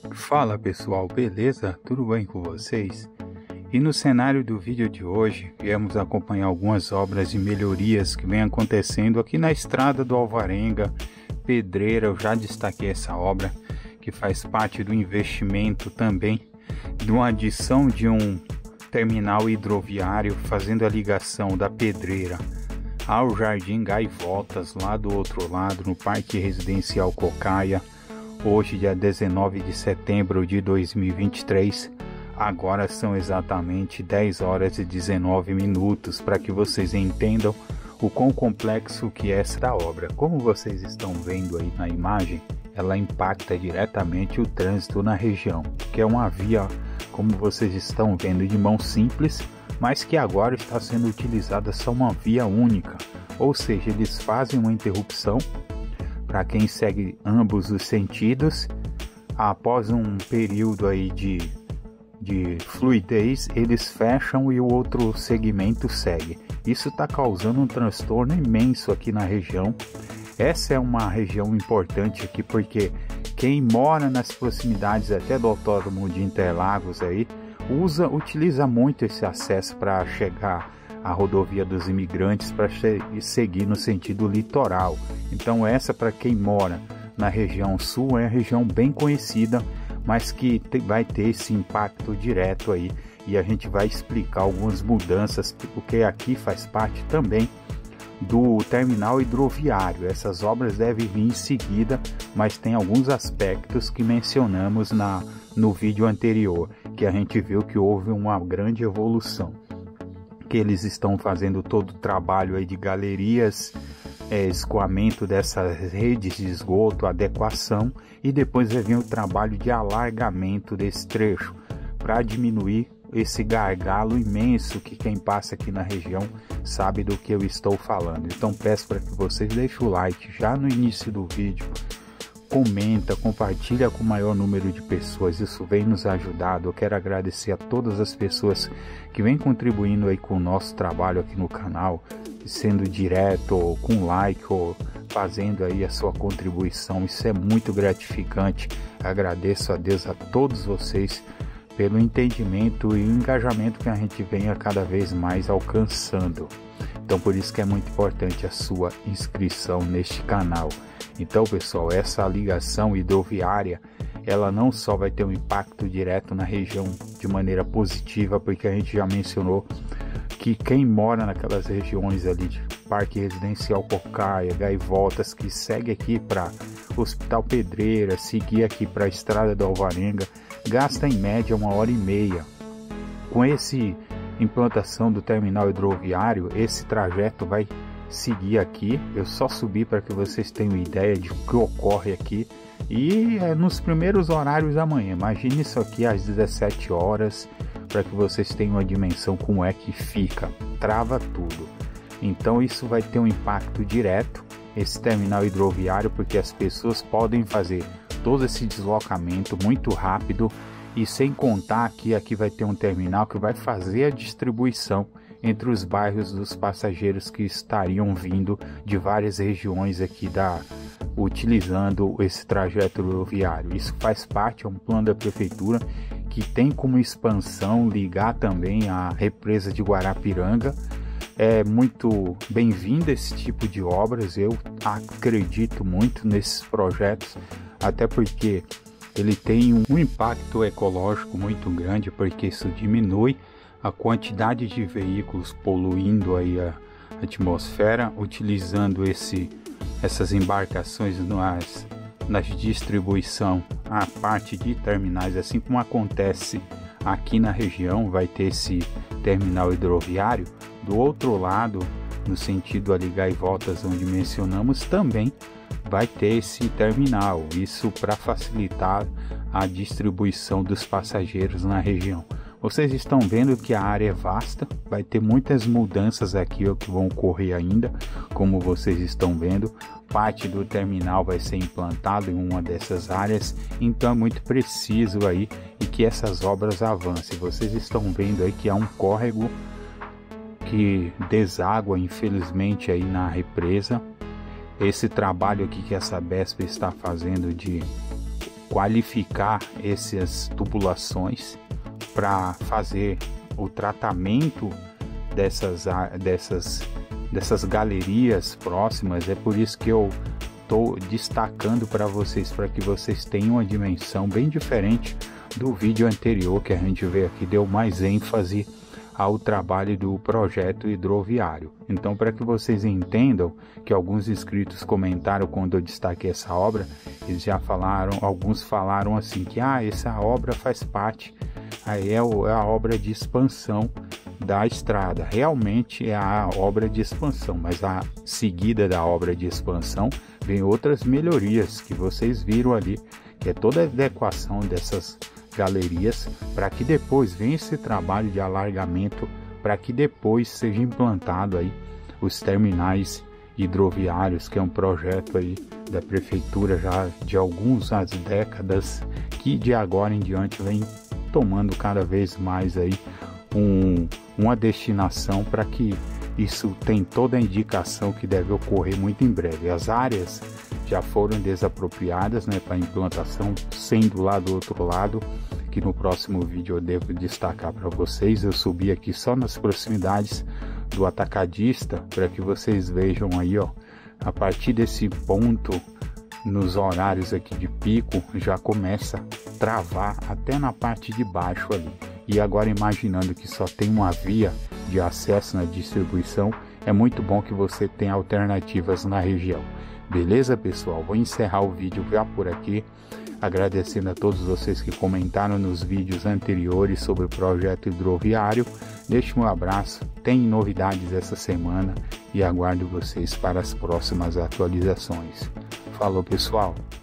Fala pessoal, beleza? Tudo bem com vocês? E no cenário do vídeo de hoje, viemos acompanhar algumas obras de melhorias que vem acontecendo aqui na estrada do Alvarenga, Pedreira. Eu já destaquei essa obra, que faz parte do investimento também de uma adição de um terminal hidroviário, fazendo a ligação da Pedreira ao Jardim Gaivotas, lá do outro lado, no Parque Residencial Cocaia. Hoje, dia 19 de setembro de 2023, agora são exatamente 10 horas e 19 minutos, para que vocês entendam o quão complexo que é esta obra. Como vocês estão vendo aí na imagem, ela impacta diretamente o trânsito na região, que é uma via, como vocês estão vendo, de mão simples, mas que agora está sendo utilizada só uma via única, ou seja, eles fazem uma interrupção para quem segue ambos os sentidos. Após um período aí de fluidez, eles fecham e o outro segmento segue. Isso está causando um transtorno imenso aqui na região. Essa é uma região importante aqui porque quem mora nas proximidades até do Autódromo de Interlagos aí utiliza muito esse acesso para chegar à rodovia dos imigrantes, para seguir no sentido litoral. Então essa, para quem mora na região sul, é uma região bem conhecida, mas que vai ter esse impacto direto aí, e a gente vai explicar algumas mudanças, porque aqui faz parte também do terminal hidroviário. Essas obras devem vir em seguida, mas tem alguns aspectos que mencionamos no vídeo anterior, que a gente viu que houve uma grande evolução, que eles estão fazendo todo o trabalho aí de galerias, escoamento dessas redes de esgoto, adequação, e depois vai vir o trabalho de alargamento desse trecho para diminuir esse gargalo imenso que quem passa aqui na região sabe do que eu estou falando. Então peço para que vocês deixem o like já no início do vídeo, comenta, compartilha com o maior número de pessoas, isso vem nos ajudando. Eu quero agradecer a todas as pessoas que vêm contribuindo aí com o nosso trabalho aqui no canal, sendo direto ou com like ou fazendo aí a sua contribuição. Isso é muito gratificante. Agradeço a Deus, a todos vocês, pelo entendimento e o engajamento que a gente vem a cada vez mais alcançando. Então por isso que é muito importante a sua inscrição neste canal. Então pessoal, essa ligação hidroviária, ela não só vai ter um impacto direto na região de maneira positiva, porque a gente já mencionou que quem mora naquelas regiões ali de Parque Residencial Cocaia, Gaivotas, que segue aqui para Hospital Pedreira, seguir aqui para a Estrada do Alvarenga, gasta em média 1h30. Com esse implantação do terminal hidroviário, esse trajeto vai seguir aqui. Eu só subi para que vocês tenham ideia de o que ocorre aqui, e é nos primeiros horários da manhã. Imagine isso aqui às 17 horas, para que vocês tenham uma dimensão como é que fica, trava tudo. Então isso vai ter um impacto direto, esse terminal hidroviário, porque as pessoas podem fazer todo esse deslocamento muito rápido, e sem contar que aqui vai ter um terminal que vai fazer a distribuição entre os bairros dos passageiros que estariam vindo de várias regiões aqui utilizando esse trajeto hidroviário. Isso faz parte, é um plano da prefeitura que tem como expansão ligar também a represa de Guarapiranga. É muito bem-vindo esse tipo de obras, eu acredito muito nesses projetos, até porque ele tem um impacto ecológico muito grande, porque isso diminui a quantidade de veículos poluindo aí a atmosfera, utilizando essas embarcações nas distribuição, a parte de terminais, assim como acontece aqui na região. Vai ter esse terminal hidroviário. Do outro lado, no sentido ali Gaivotas, onde mencionamos, também vai ter esse terminal, isso para facilitar a distribuição dos passageiros na região. Vocês estão vendo que a área é vasta, vai ter muitas mudanças aqui que vão ocorrer ainda, como vocês estão vendo. Parte do terminal vai ser implantado em uma dessas áreas, então é muito preciso aí e que essas obras avancem. Vocês estão vendo aí que há um córrego que deságua, infelizmente, aí na represa. Esse trabalho aqui que a Sabesp está fazendo de qualificar essas tubulações para fazer o tratamento dessas galerias próximas. É por isso que eu estou destacando para vocês, para que vocês tenham uma dimensão bem diferente do vídeo anterior, que a gente vê aqui, deu mais ênfase ao trabalho do projeto hidroviário. Então, para que vocês entendam, que alguns inscritos comentaram quando eu destaquei essa obra, eles já falaram, alguns falaram assim, que essa obra faz parte, é a obra de expansão da estrada. Realmente é a obra de expansão, mas a seguida da obra de expansão vem outras melhorias que vocês viram ali, que é toda a adequação dessas galerias, para que depois venha esse trabalho de alargamento, para que depois seja implantado aí os terminais hidroviários, que é um projeto aí da prefeitura já de algumas décadas, que de agora em diante vem tomando cada vez mais aí uma destinação, para que isso tem toda a indicação que deve ocorrer muito em breve. As áreas já foram desapropriadas, né, para implantação, sendo lá do outro lado, que no próximo vídeo eu devo destacar para vocês. Eu subi aqui só nas proximidades do atacadista, para que vocês vejam aí, ó, a partir desse ponto, nos horários aqui de pico, já começa a travar até na parte de baixo ali. E agora, imaginando que só tem uma via de acesso na distribuição, é muito bom que você tenha alternativas na região. Beleza, pessoal? Vou encerrar o vídeo já por aqui, agradecendo a todos vocês que comentaram nos vídeos anteriores sobre o projeto hidroviário. Deixe um abraço, tem novidades essa semana e aguardo vocês para as próximas atualizações. Falou, pessoal!